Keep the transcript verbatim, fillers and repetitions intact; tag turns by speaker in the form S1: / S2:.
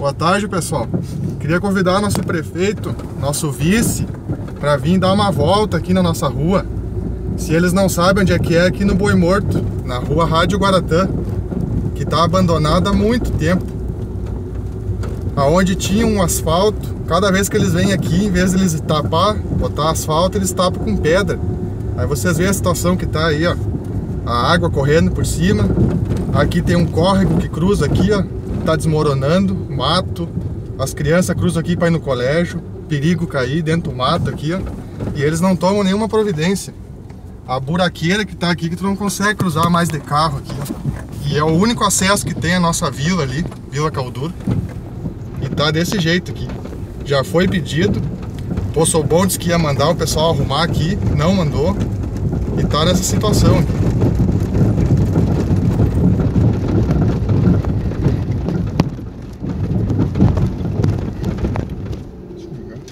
S1: Boa tarde, pessoal. Queria convidar nosso prefeito, nosso vice, para vir dar uma volta aqui na nossa rua. Se eles não sabem onde é que é, aqui no Boi Morto, na rua Rádio Guaratã, que está abandonada há muito tempo. Aonde tinha um asfalto, cada vez que eles vêm aqui, em vez de eles tapar, botar asfalto, eles tapam com pedra. Aí vocês veem a situação que está aí, ó. A água correndo por cima. Aqui tem um córrego que cruza aqui, ó. Tá desmoronando, mato. As crianças cruzam aqui para ir no colégio. Perigo cair dentro do mato aqui, ó. E eles não tomam nenhuma providência. A buraqueira que tá aqui, que tu não consegue cruzar mais de carro aqui, ó. E é o único acesso que tem a nossa vila ali, Vila Caldura. E tá desse jeito aqui. Já foi pedido. O Poçobon disse que ia mandar o pessoal arrumar aqui, não mandou. E tá nessa situação aqui.